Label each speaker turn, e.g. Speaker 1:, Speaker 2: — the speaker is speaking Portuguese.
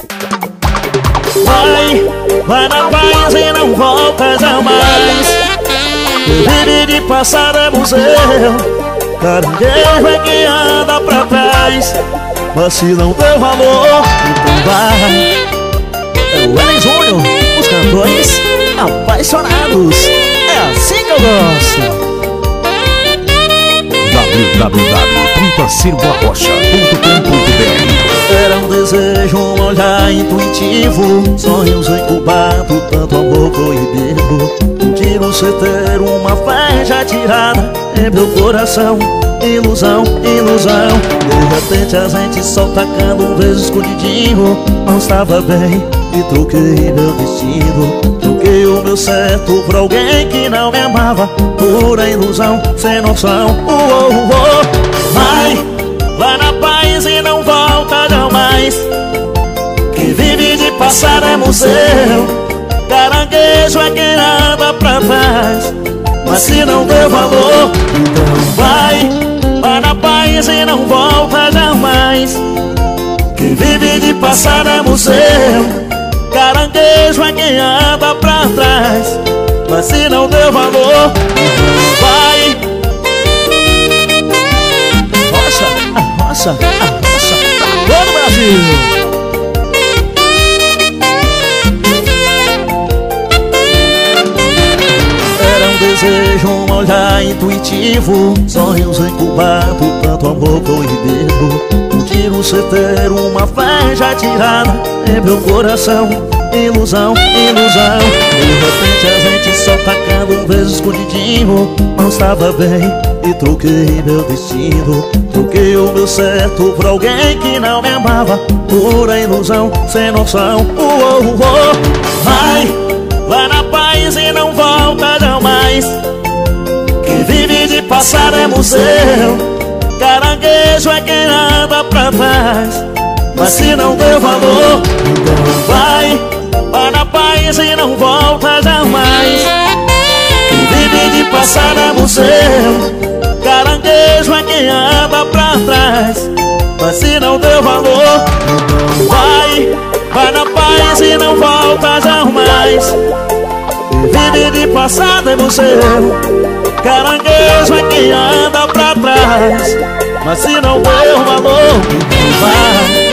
Speaker 1: Vai na paz e não volta jamais. Vive de passado é museu, caranguejo é que anda pra trás. Mas se não deu valor, então vai. É o Ellen Júnior, os cantores apaixonados. É assim que eu gosto.
Speaker 2: www.circoarrocha.com.br.
Speaker 1: Era um desejo, um olhar intuitivo, sonhos incubados, tanto amor proibido. Um tiro certeiro, uma flecha atirada em meu coração. Ilusão, ilusão. De repente a gente só tacando um beijo escondidinho. Não estava bem e troquei meu destino. Troquei o meu certo por alguém que não me amava. Pura ilusão, sem noção. Vai na paz e não volta jamais. Quem vive de passado é museu, caranguejo é quem anda pra trás. Mas se não deu valor, então vai na paz e não volta jamais. Quem vive de passado é museu, caranguejo é quem anda pra trás. Mas se não deu valor, então vai. Arrocha pra todo o Brasil. Era um desejo, um olhar intuitivo, sonhos incubados, tanto amor proibido. Um tiro certeiro, uma flecha atirada em meu coração. Ilusão, ilusão. De repente a gente só tacando um beijo escondidinho. Não estava bem e troquei meu destino. Troquei o meu certo por alguém que não me amava. Pura ilusão, sem noção. Vai na paz e não volta jamais. Quem vive de passado é museu, caranguejo é quem anda pra trás. Mas se não deu valor, então vai na paz e não volta jamais. Quem vive de passado é museu, caranguejo é quem anda pra trás. Mas se não deu valor, então vai na paz e não volta jamais. Quem vive de passado é museu, caranguejo é quem anda pra trás. Mas se não deu valor, então vai.